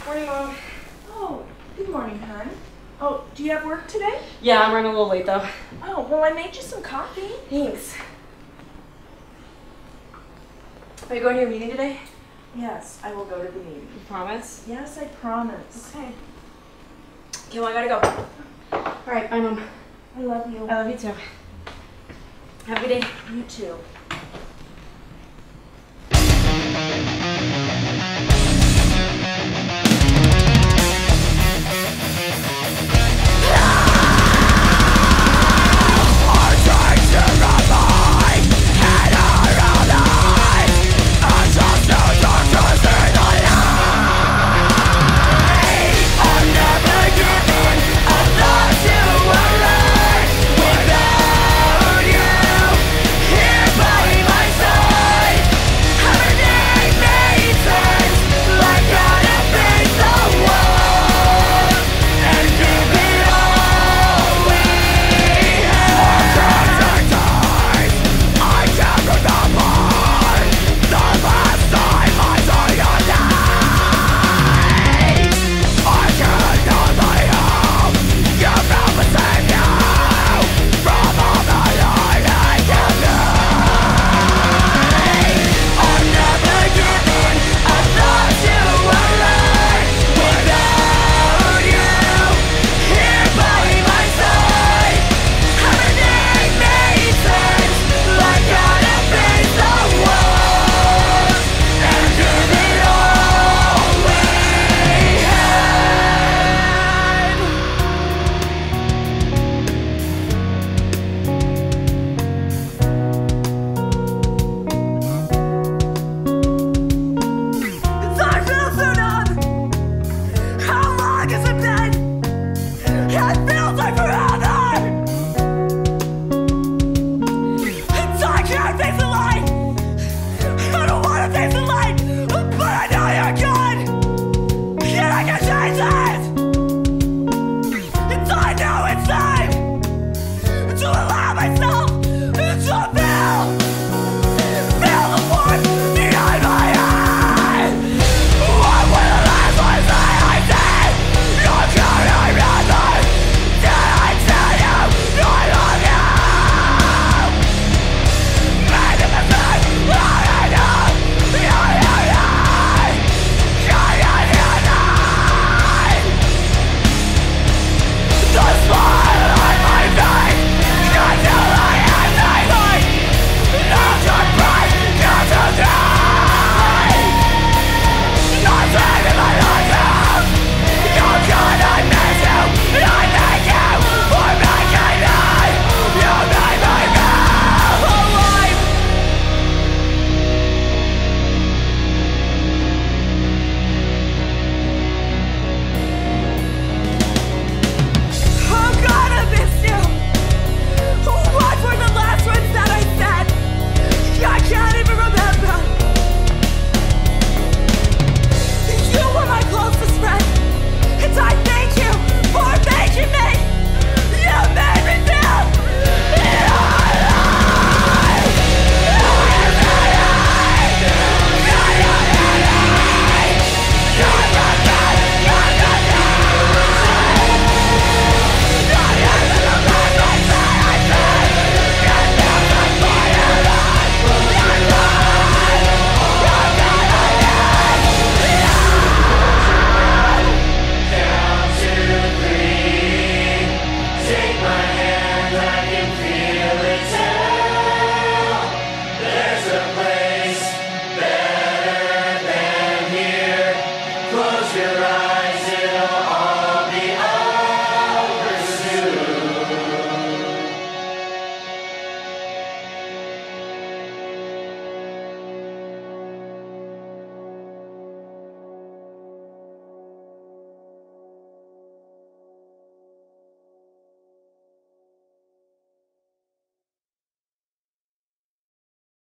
Morning, Mom. Oh, good morning, hon. Oh, do you have work today? Yeah, I'm running a little late though. Oh, well, I made you some coffee. Thanks. Are you going to your meeting today? Yes, I will go to the meeting. You promise? Yes, I promise. Okay. Okay, well, I gotta go. All right, bye, Mom. I love you. I love you too. Have a good day. You too.